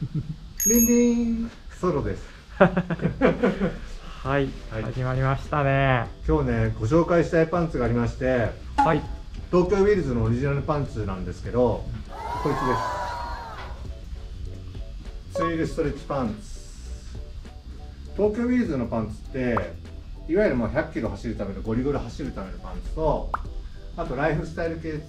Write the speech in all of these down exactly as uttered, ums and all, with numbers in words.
リンリンソロです。 はい、はい、始まりましたね。 今日ね、ご紹介したいパンツがありまして、 はい、 東京ウィルズのオリジナルパンツなんですけど、こいつです。ツイルストレッチパンツ。東京ウィルズのパンツっていわゆるもうひゃっキロ走るためのゴリゴリ走るためのパンツと、あとライフスタイル系って、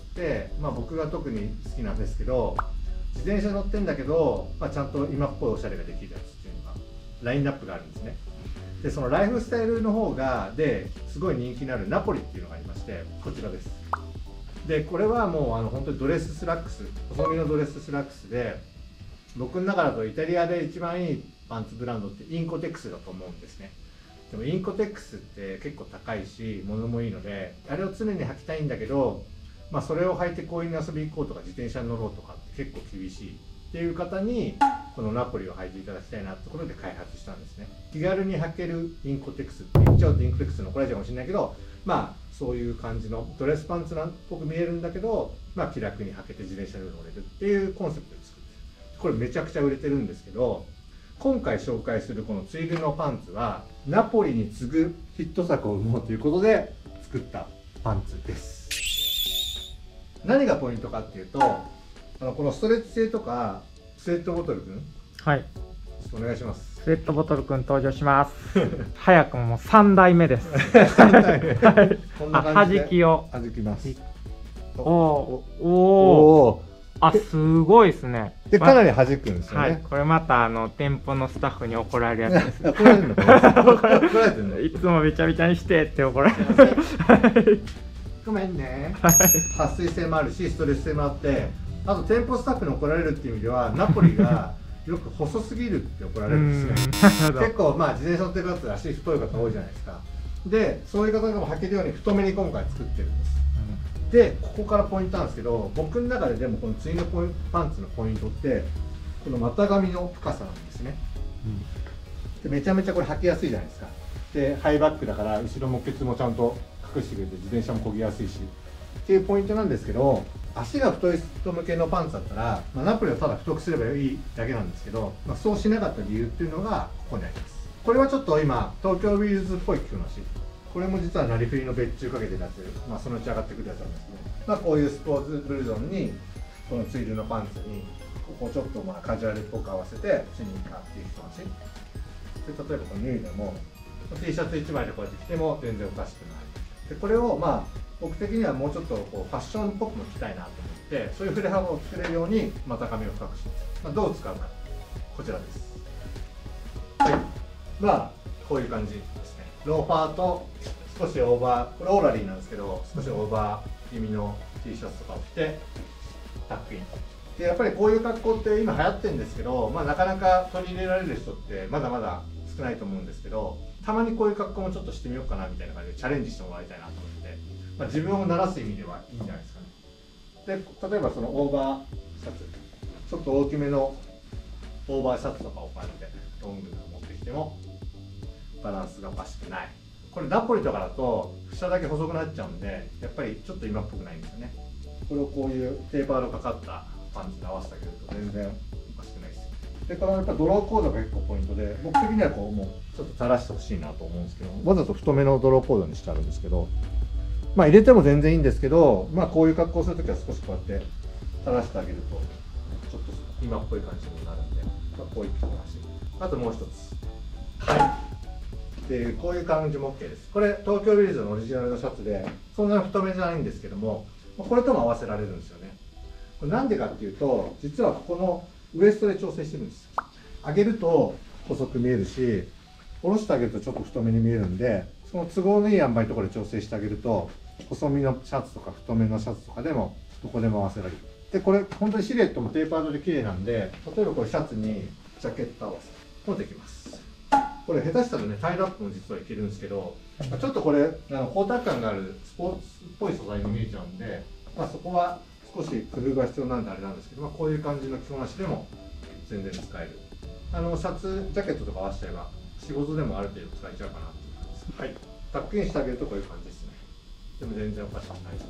まあ、僕が特に好きなんですけど、自転車乗ってんだけど、まあ、ちゃんと今っぽいおしゃれができるやつっていうのがラインナップがあるんですね。でそのライフスタイルの方がですごい人気のあるナポリっていうのがありまして、こちらです。でこれはもうあの本当にドレススラックス、細身のドレススラックスで、僕の中だとイタリアで一番いいパンツブランドってインコテックスだと思うんですね。でもインコテックスって結構高いし物もいいので、あれを常に履きたいんだけど、まあ、それを履いて公園に遊びに行こうとか自転車に乗ろうとかって結構厳しいっていう方にこのナポリを履いていただきたいなってところで開発したんですね。気軽に履けるインコテックスって言っちゃうとインコテックスの怒られちゃうかもしれないけど、まあそういう感じのドレスパンツなんっぽく見えるんだけど、まあ、気楽に履けて自転車に乗れるっていうコンセプトで作ってる。これめちゃくちゃ売れてるんですけど、今回紹介するこのツイルのパンツはナポリに次ぐヒット作を生もうということで作ったパンツです。何がポイントかっていうと、あのこのストレッチ性とかスウェットボトルくん、 はい、 ちょっとお願いします。 スウェットボトルくん登場します。早くももうさんだいめです。 さんだいめ。はい、こんな感じで弾きを弾きます。 おおおお、あ、すごいですね。 でかなり弾くんですよね。 はい、これまたあの店舗のスタッフに怒られるやつです。 怒られるのかな。怒られてるの。 いつもべちゃべちゃにしてって怒られる。 ごめんね。撥水性もあるしストレス性もあって、あと店舗スタッフに怒られるっていう意味ではナポリがよく細すぎるって怒られるんですよ。結構まあ自転車乗ってる方って足太い方多いじゃないですか。でそういう方でも履けるように太めに今回作ってるんです。でここからポイントなんですけど、僕の中ででもこのツインのポイパンツのポイントってこの股上の深さなんですね。でめちゃめちゃこれ履きやすいじゃないですか。でハイバックだから後ろもケツもちゃんと隠してくれて自転車も漕ぎやすいしっていうポイントなんですけど、足が太い人向けのパンツだったら、まあ、ナポリをただ太くすればいいだけなんですけど、まあ、そうしなかった理由っていうのがここにあります。これはちょっと今東京ウィルズっぽい着こなし、これも実はなりふりの別注かけてるやつ、まあ、そのうち上がってくるやつなんですけど、まあ、こういうスポーツブルゾンにこのツイルのパンツにここをちょっとまあカジュアルっぽく合わせてスニーカーっていう着こなしで、例えばこの脱いでも T シャツいちまいでこうやって着ても全然おかしくない。でこれをまあ僕的にはもうちょっとこうファッションっぽくも着たいなと思って、そういう振れ幅を作れるように股上を深くして、まあ、どう使うかこちらです。はい、まあこういう感じですね。ローファーと少しオーバー、これオーラリーなんですけど少しオーバー気味の T シャツとかを着てタックインで、やっぱりこういう格好って今流行ってるんですけど、まあ、なかなか取り入れられる人ってまだまだ少ないと思うんですけど、たまにこういう格好もちょっとしてみようかなみたいな感じでチャレンジしてもらいたいなと思って、まあ、自分を慣らす意味ではいいんじゃないですかね。で例えばそのオーバーシャツ、ちょっと大きめのオーバーシャツとかをこうやってロングで持ってきてもバランスがおかしくない。これナポリとかだと下だけ細くなっちゃうんで、やっぱりちょっと今っぽくないんですよね。これをこういうテーパーのかかったパンツに合わせてあげると全然おかしくないです。でこのやっぱドローコードが結構ポイントで、僕的にはこうもうちょっと垂らしてほしいなと思うんですけど、わざと太めのドローコードにしてあるんですけど、まあ入れても全然いいんですけど、まあこういう格好をするときは少しこうやって垂らしてあげるとちょっと今っぽい感じになるんで、まあ、こういった話。あともう一つ、はいでこういう感じも OK です。これ東京ウィルズのオリジナルのシャツでそんな太めじゃないんですけども、これとも合わせられるんですよね。これなんでかっていうと、実はここのウエストで調整してるんです。上げると細く見えるし、下ろしてあげるとちょっと太めに見えるんで、その都合のいい塩梅のところで調整してあげると、細身のシャツとか太めのシャツとかでもどこでも合わせられる。でこれ本当にシルエットもテーパードで綺麗なんで、例えばこれシャツにジャケット合わせもできます。これ下手したらねタイドアップも実はいけるんですけど、ちょっとこれあの光沢感があるスポーツっぽい素材に見えちゃうんで、まあ、そこは少し工夫が必要なんであれなんですけど、まあ、こういう感じの着こなしでも全然使える。あのシャツジャケットとか合わせちゃえば仕事でもある程度使えちゃうかなっていう感じです。はい、タックインしてあげるとこういう感じですね。でも全然おかしくないです。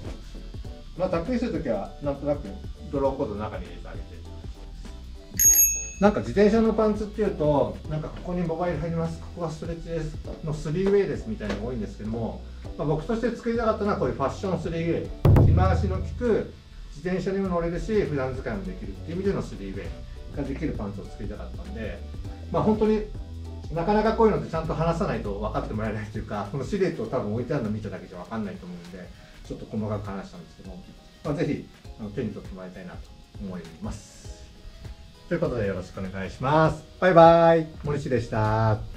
まあタックインするときはなんとなくドローコードの中に入れてあげて。 なんか自転車のパンツっていうと、なんかここにモバイル入ります、ここがストレッチですのスリーウェイですみたいなのが多いんですけども、まあ、僕として作りたかったのはこういうファッションスリーウェイ、着回しの利く自転車にも乗れるし普段使いもできるっていう意味でのスリーウェイができるパンツを作りたかったんで、まあ本当になかなかこういうのってちゃんと話さないと分かってもらえないというか、このシルエットを多分置いてあるの見ただけじゃ分かんないと思うんで、ちょっと細かく話したんですけども、まあ、ぜひあの手に取ってもらいたいなと思います。ということでよろしくお願いします。バイバイ、森氏でした。